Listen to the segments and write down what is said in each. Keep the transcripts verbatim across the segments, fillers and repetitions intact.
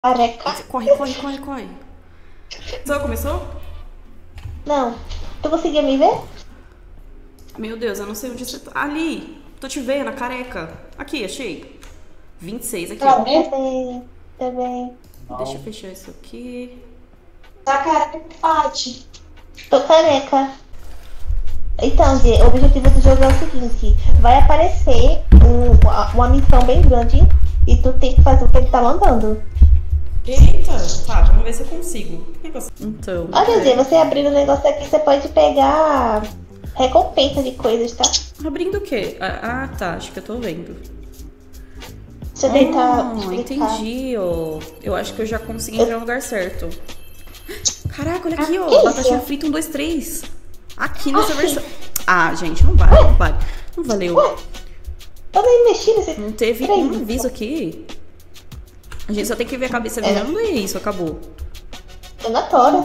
Careca? Corre, corre, corre, corre. Só começou? Não. Tu conseguia me ver? Meu Deus, eu não sei onde você tá. Ali! Tô te vendo, a careca. Aqui, achei. vinte e seis aqui, Tá ó. bem, tá bem. Deixa eu fechar isso aqui. Tá careca, Paty. Tô careca. Então, Gê, o objetivo do jogo é o seguinte. Vai aparecer um- uma uma missão bem grande e tu tem que fazer o que ele tá mandando. Eita! Tá, vamos ver se eu consigo. Então. Olha, Gê, você abrindo o negócio aqui, você pode pegar recompensa de coisas, tá? Abrindo o quê? Ah, ah, tá. Acho que eu tô vendo. Deixa eu tentar Ah, explicar. entendi, ó. Eu acho que eu já consegui entrar no lugar certo. Caraca, olha aqui, Ah, ó. que Batatinha isso? frita um, dois, três. Aqui nessa versão. Ah, gente, não vale, não vale. Não valeu. Ué, eu nem mexi nesse... Não teve Peraí. um aviso aqui. A gente só tem que ver a cabeça É. virando e é isso, acabou. Eu na tora.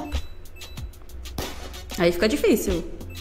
Aí fica difícil.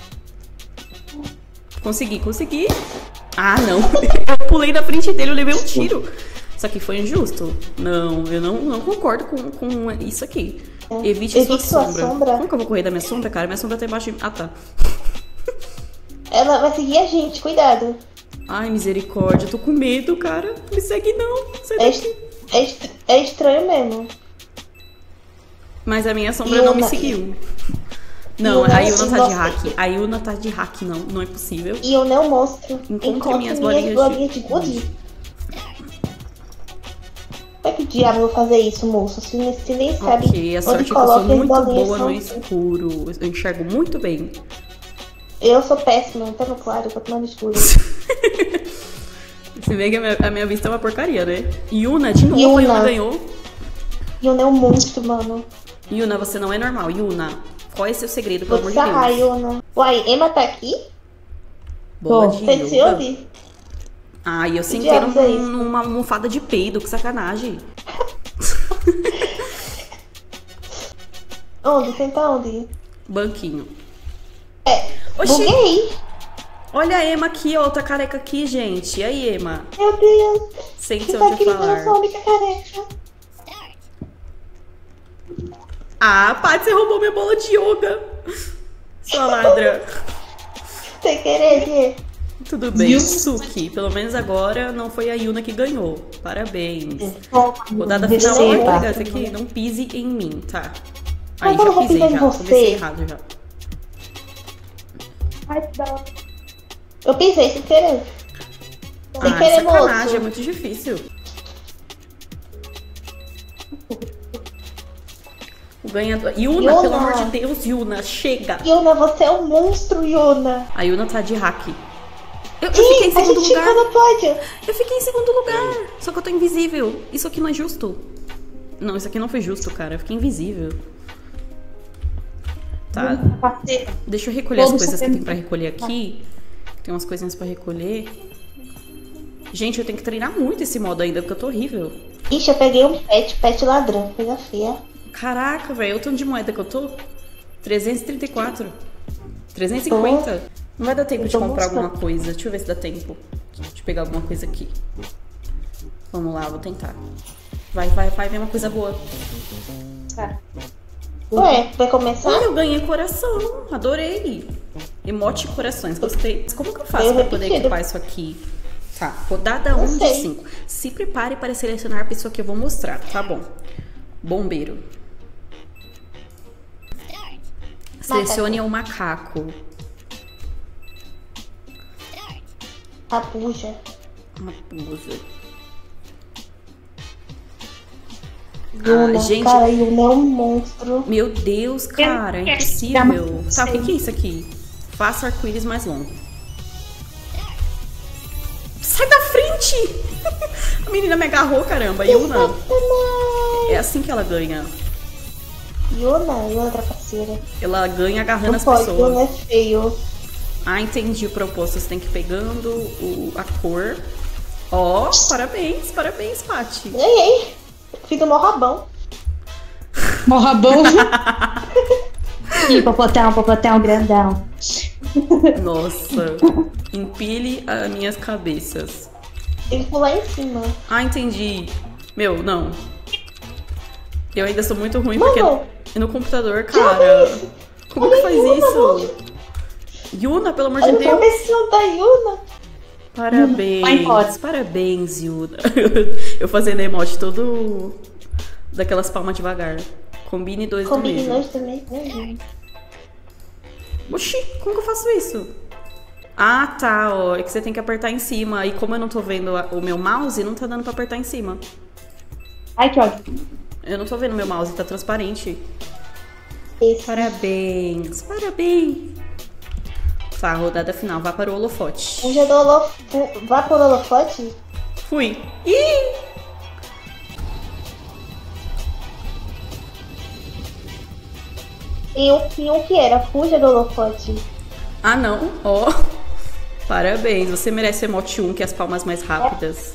Consegui, consegui. Ah, não. Eu pulei na frente dele, eu levei um tiro. Isso aqui foi injusto. Não, eu não, não concordo com, com isso aqui. Evite, Evite sua, sua sombra. sombra. Como que eu vou correr da minha sombra, cara? Minha sombra tá embaixo de... Ah, tá. Ela vai seguir a gente, cuidado. Ai, misericórdia. Eu tô com medo, cara. Não me segue, não. Sai É, daqui. est- é, est- é estranho mesmo. Mas a minha sombra não me Yuna- seguiu. Não, Yuna, a Yuna tá de você- hack. A Yuna tá de hack, não. Não é possível. E eu não mostro. Encontre Encontre minhas minhas bolinhas de- bolinhas de gude. Como é que diabo eu vou fazer isso, moço? Se, se nem sabe Ok, a sorte onde é que eu sou coloca as muito bolinhas boa são- no escuro. Eu enxergo muito bem. Eu sou péssima, tá no claro, eu tô no escuro. Você vê que a minha, a minha vista é uma porcaria, né? Yuna, de novo, Yuna. a Yuna ganhou. E eu não é um monstro, mano. Yuna, você não é normal. Yuna, qual é seu segredo, Vou pelo te amor de sarrar, Deus? Yuna. Uai, Emma tá aqui? Bola Tô. de Você se yoga. ouve? Ai, eu sentei diabos é isso? num, numa almofada de peido, que sacanagem. Onde? Senta onde? Banquinho. É, Oxi, buguei. olha a Emma aqui, ó, outra careca aqui, gente. E aí, Emma? Meu Deus. Sente-se Você tá onde aqui, eu eu sou a falar. única careca. Ah, Paty, você roubou minha bola de yoga. Sua ladra. Sem querer, Gê. Tudo bem, Viu? Suki. Pelo menos agora não foi a Yuna que ganhou. Parabéns. É. Rodada final. Receba. Olha, pegar esse aqui. Não pise em mim, tá? Mas Aí, eu não já vou pisei pisar em já. você. Comecei errado já. Eu pisei sem querer. Sem Ah, querer, sacanagem, moço. é muito difícil. O ganhador. Yuna, Yuna. pelo amor de Deus, Yuna, chega. Yuna, você é um monstro, Yuna. A Yuna tá de hack. Eu, eu Ih, fiquei em a segundo gente lugar. ficou no pódio. Eu fiquei em segundo lugar. Só que eu tô invisível. Isso aqui não é justo. Não, isso aqui não foi justo, cara. Eu fiquei invisível. Tá. Parceiro. Deixa eu recolher as Todo coisas que sabendo. tem pra recolher aqui. Tem umas coisinhas pra recolher. Gente, eu tenho que treinar muito esse modo ainda, porque eu tô horrível. Ixi, eu peguei um pet, pet ladrão. Coisa feia. Caraca, velho, olha o tanto de moeda que eu tô. trezentos e trinta e quatro. trezentos e cinquenta. Não vai dar tempo Eu de tô comprar mostrando. alguma coisa. Deixa eu ver se dá tempo de pegar alguma coisa aqui. Vamos lá, vou tentar. Vai, vai, vai, vem uma coisa boa. Tá. Ué, vai começar? Olha, eu ganhei coração. Adorei. Emote corações, gostei. Como que eu faço Eu pra poder repetido. equipar isso aqui? Tá, rodada Não um de sei. cinco. Se prepare para selecionar a pessoa que eu vou mostrar, tá bom? Bombeiro. Selecione o macaco. Rabuja. Raposa. Yuna, gente. cara, Yuna é um monstro. Meu Deus, cara, é quero impossível. dar Tá, o que que é isso aqui? Faça arco-íris mais longo. Sai da frente! A menina me agarrou, caramba. Yuna. Satanás. É assim que ela ganha. Yuna, Yuna trapaceira. Ela ganha agarrando Não as pode, pessoas. Yuna é feio. Ah, entendi o propósito. Você tem que ir pegando o, a cor. Ó, parabéns, parabéns, Paty. Ganhei. Fiz um morrabão. Morrabão. Ih, popotão, popotão grandão. Nossa. Empilhe as minhas cabeças. Tem que pular em cima. Ah, entendi. Meu, não. Eu ainda sou muito ruim, Mano, porque no computador, cara... Como que faz Yuna, isso? Yuna, pelo amor de olha o Deus. cabeção da Yuna. Vai Parabéns, embora. parabéns, Yuna. Eu fazendo emote todo... Daquelas palmas devagar. Combine dois do Combine mesmo. nós também. Uhum. Oxi, como que eu faço isso? Ah, tá, ó. É que você tem que apertar em cima. E como eu não tô vendo a- o meu mouse, não tá dando pra apertar em cima. Ai, que ódio. Eu não tô vendo meu mouse, tá transparente. Esse. Parabéns, parabéns. Tá, rodada final. Vá para o holofote. Fuja do holofote. Vá pro holofote? Fui. Ih! E o e o que era? Fuja do holofote. Ah, não. Ó. Parabéns. Você merece o emote um, que é as palmas mais rápidas.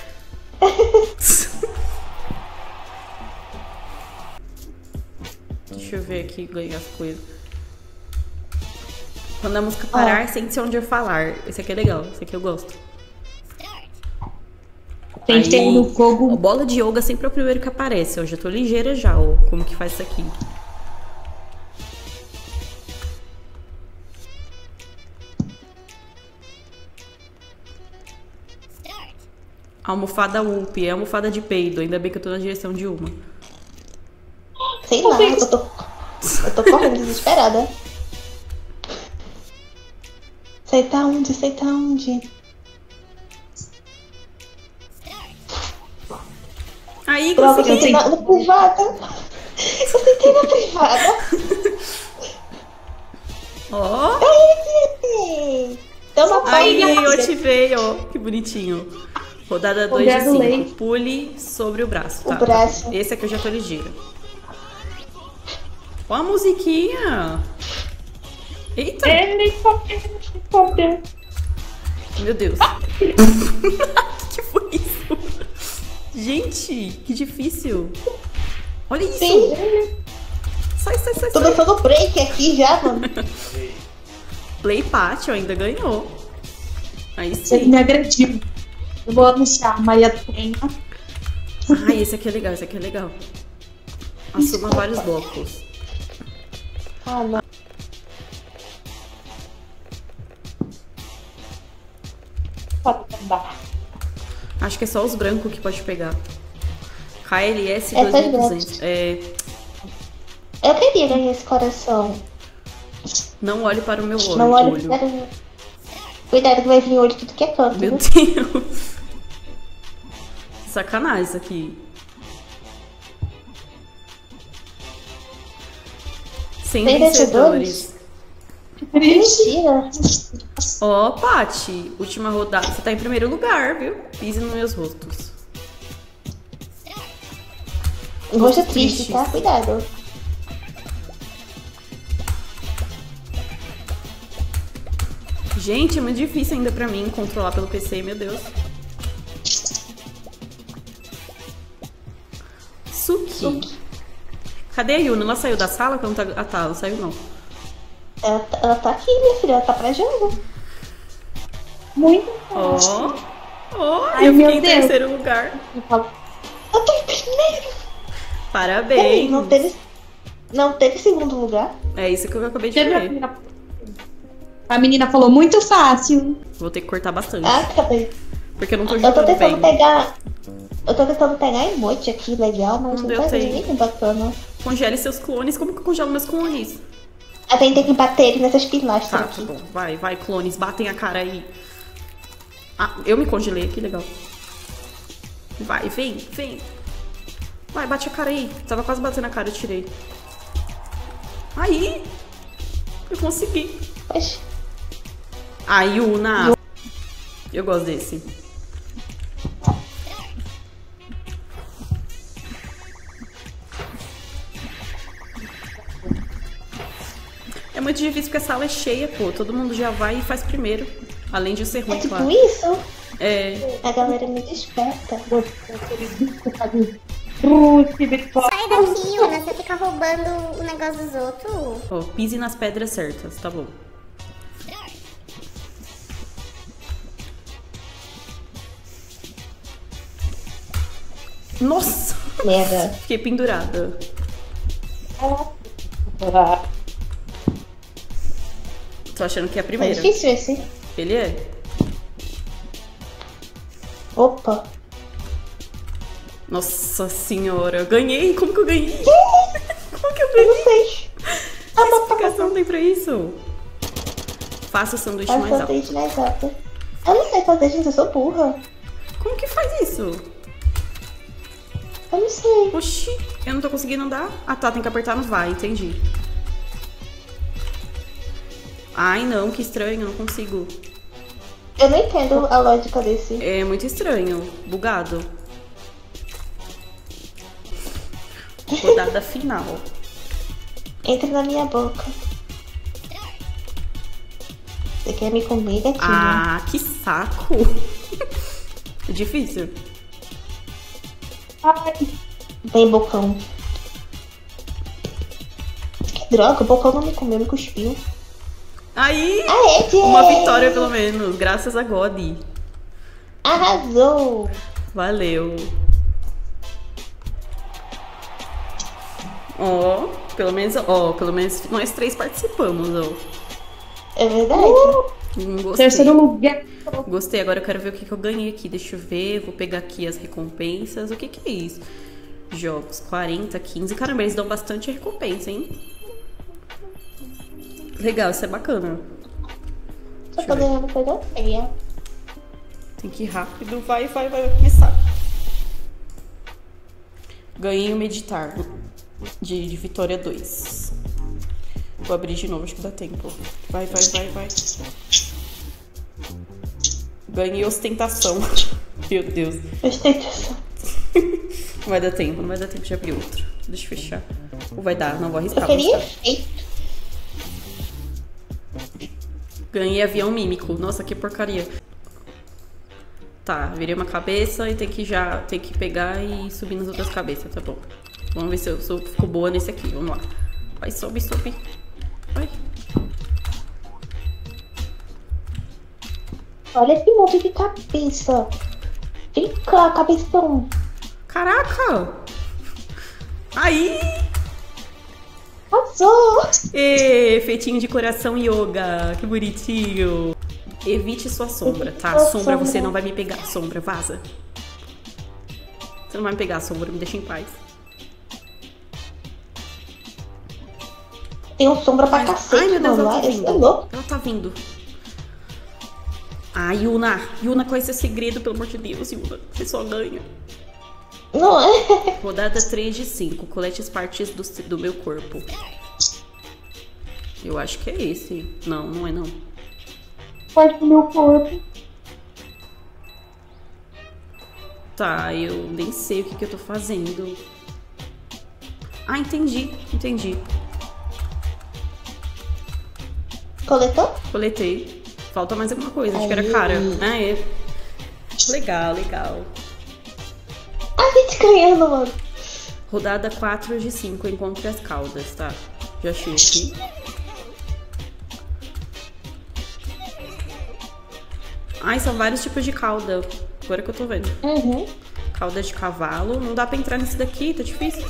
Deixa eu ver aqui ganhar as coisas. Quando a música parar, sente-se onde eu falar. Esse aqui é legal. Esse aqui eu gosto. Tem que ter Aí, no ó, fogo. bola de yoga sempre é o primeiro que aparece. Eu já tô ligeira já, ó. Como que faz isso aqui? Almofada U P, é almofada de peido. Ainda bem que eu tô na direção de uma. Sei lá, eu tô, eu tô correndo desesperada. Sei tá onde, sei tá onde. Aí, Prova que eu consegui! sei na, na privada. Eu sentei na privada. Ó! Aí, toma Aí, palma. eu ativei, ó. Que bonitinho. Rodada dois de Congratulei. cinco. Pule sobre o braço. O Tá, braço. Esse aqui eu já tô ligeira. Ó a musiquinha. Eita! Helicóptero. Meu Deus. Que foi isso? Gente, que difícil. Olha isso. Sim, Sai, sai, sai, tô sai. dançando break aqui já, mano. Play Pátio ainda ganhou. Aí Você sim. me agrediu. Eu vou anunciar a Maria Penha. Ai, esse aqui é legal, esse aqui é legal. Assuma vários blocos. Ah, não. Pode andar. Acho que é só os brancos que pode pegar. K L S Essa é dois mil e duzentos. É, Eu queria ganhar esse coração. não olhe para o meu olho. Não olha olho. para... Cuidado que vai vir olho tudo que é canto. Meu viu? Deus. Sacanagem isso aqui. Sem Sem vencedores. Mentira. Ó, Paty, última rodada. Você tá em primeiro lugar, viu? Pise nos meus rostos. Rosto Triste. triste, tá? Cuidado. Gente, é muito difícil ainda pra mim controlar pelo P C, meu Deus. Suki. Cadê a Yuna? Ela saiu da sala? Que eu não tá... Ah, tá, ela saiu não. Ela, tá- ela tá aqui, minha filha. Ela tá pra jogo. Muito Ó. fácil. Ó, Ai, eu meu fiquei em Deus. terceiro lugar. Eu falo, Eu tô em primeiro. Peraí, Parabéns. não teve... Não teve segundo lugar? É isso que eu acabei de já viu a ver. menina? A menina falou muito fácil. Vou ter que cortar bastante. Ah, acabei. Porque eu não tô Eu tô jogando tentando bem. pegar... Eu tô tentando pegar emote aqui, legal, mas Não não, deu tá tempo. nem bacana. Congele seus clones. Como que eu congelo meus clones? A gente tem que bater ele nessas pilastras Tá, tá aqui. bom. Vai, vai, clones. Batem a cara aí. Ah, eu me congelei. Que legal. Vai, vem, vem. Vai, bate a cara aí. Tava quase batendo a cara, eu tirei. Aí. Eu consegui. Poxa. A Yuna. Eu gosto desse. É muito difícil porque a sala é cheia, pô. Todo mundo já vai e faz primeiro. Além de eu ser É ruim, tipo claro. isso? É. A galera me desperta. Sai daqui, Yuna, você fica roubando o negócio dos outros. Ó, pise nas pedras certas, tá bom. Nossa! Merda. Fiquei pendurada. Tô achando que é a É primeira. difícil esse. Ele é? Opa. Nossa senhora, eu ganhei! Como que eu ganhei? Como que eu Eu ganhei? não sei. Que explicação tem pra isso? Faça o sanduíche Faz mais alto. sanduíche mais alto. Eu não sei fazer, gente, eu sou burra. Como que faz isso? Eu não sei. Oxi, eu não tô conseguindo andar. Ah tá, tem que apertar no vai, entendi. Ai não, que estranho, eu não consigo. Eu não entendo a lógica desse. É muito estranho, bugado. Rodada final. Entra na minha boca. Você quer me comer, gatinho? Ah, que saco. É difícil. Ai. Bem, bocão. Que droga, o bocão não me comeu, me cuspiu. Aí, Aê, Jay! uma vitória pelo menos, graças a God. Arrasou! Valeu. Ó, pelo menos, ó, pelo menos nós três participamos, ó. É verdade? Hum, Gostei. Terceiro lugar. Gostei, agora eu quero ver o que, que eu ganhei aqui. Deixa eu ver, vou pegar aqui as recompensas. O que que é isso? Jogos, quarenta, quinze. Caramba, eles dão bastante recompensa, hein? Legal, isso é bacana. Tô Deixa eu ver. fazendo coisa feia. Tem que ir rápido. Vai, vai, vai, vai começar. Ganhei o meditar de, de Vitória dois. Vou abrir de novo, acho que dá tempo. Vai, vai, vai, vai. Ganhei ostentação. Meu Deus. Ostentação. Não vai dar tempo, não vai dar tempo de abrir outro. Deixa eu fechar. Ou vai dar, não vou arriscar. Eu vou queria arriscar. efeito. Ganhei avião mímico. Nossa, que porcaria. Tá, virei uma cabeça e tem que já tem que pegar e subir nas outras cabeças, tá bom. Vamos ver se eu, se eu fico boa nesse aqui. Vamos lá. Vai, sobe, sobe. Vai. Olha esse monte de cabeça. Vem cá, cabeção. Caraca! Aí! Arrasou! Ê, feitinho de coração yoga. Que bonitinho. Evite sua sombra, tá? Evite sua Sombra, você sombra. não vai me pegar. Sombra, vaza. Você não vai me pegar, sombra. Me deixa em paz. Tem um sombra pra cacete, Ai, meu Deus, mano. ela tá Esse vindo. é louco. Ela tá vindo. Ah, Yuna. Yuna, qual é seu segredo, pelo amor de Deus, Yuna? Você só ganha. Não é? Rodada três de cinco. Colete as partes do, do meu corpo. Eu acho que é esse. Não, não é não. Parte do meu corpo. Tá, eu nem sei o que, que eu tô fazendo. Ah, entendi. Entendi. Coletou? Coletei. Falta mais alguma coisa. Acho que era Aí. cara. Ah, é. Legal, legal. A gente ganhando, mano. Rodada quatro de cinco. Encontre as caudas, tá? Já achei aqui. Ai, são vários tipos de cauda. Agora que eu tô vendo. Uhum. Cauda de cavalo. Não dá pra entrar nesse daqui, tá difícil.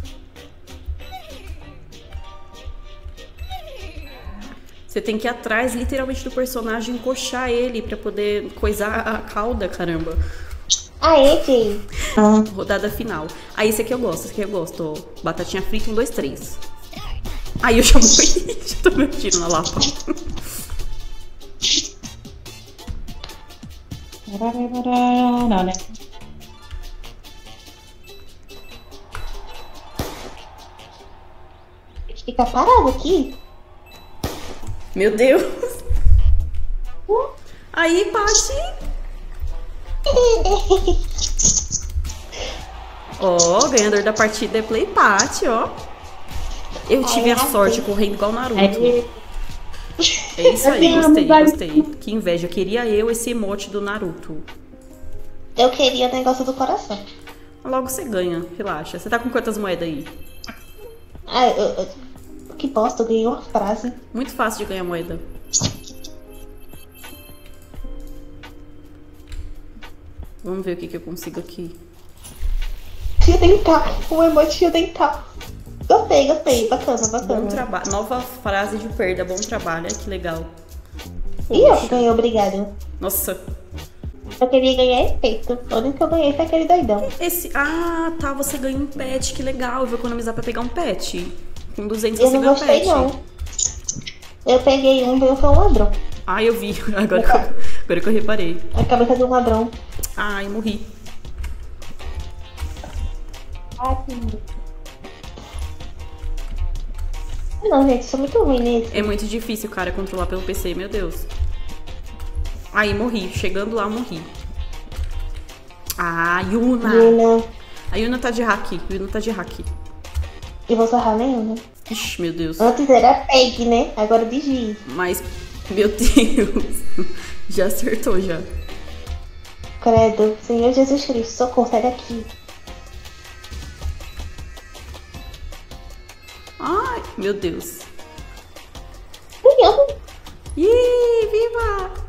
Você tem que ir atrás, literalmente, do personagem, encoxar ele pra poder coisar a cauda, caramba. Aê, Jay. Rodada final. Ah, esse aqui eu gosto, esse aqui eu gosto. Ó. Batatinha frita, um, dois, três. Aí eu já morri. Já tô meu tiro na lapa. A gente fica parado aqui. Meu Deus. Aí, Paty. Ó, o ganhador da partida é Play Paty, ó. Eu tive a sorte correndo igual o Naruto. É isso aí, gostei, gostei. Que inveja. Queria eu esse emote do Naruto. Eu queria o negócio do coração. Logo você ganha, relaxa. Você tá com quantas moedas aí? Ah, eu, eu, que bosta, eu ganhei uma frase. Muito fácil de ganhar moeda. Vamos ver o que, que eu consigo aqui. fio dental. Um emote fio dental. Gostei, gostei. Bacana, bacana. Bom trabalho. Nova frase de perda, bom trabalho. Ai, que legal. E eu que ganhei, obrigado. Nossa. Eu queria ganhar efeito. O único que eu ganhei foi aquele doidão. Esse. Ah, tá. Você ganha um pet. Que legal. Eu vou economizar pra pegar um pet. Com duzentos Eu você não ganha um gostei, pet. não. Eu peguei um, veio foi um ladrão. Ah, eu vi. Agora que eu, agora que eu reparei. A cabeça de um ladrão. Ai, morri. Ah, que... Não, gente, sou muito ruim nisso. É muito difícil, cara, controlar pelo P C, meu Deus. Aí, morri. Chegando lá, morri. Ah, Yuna. Yuna. A Yuna tá de hack. Yuna tá de hack. E vou sarrar nenhum, né? Ixi, meu Deus. Antes era Peg, né? Agora Digi. Mas, meu Deus. Já acertou, já. Credo. Senhor Jesus Cristo, socorro, sai daqui. Ai, meu Deus. Ganhamos. Ih, viva!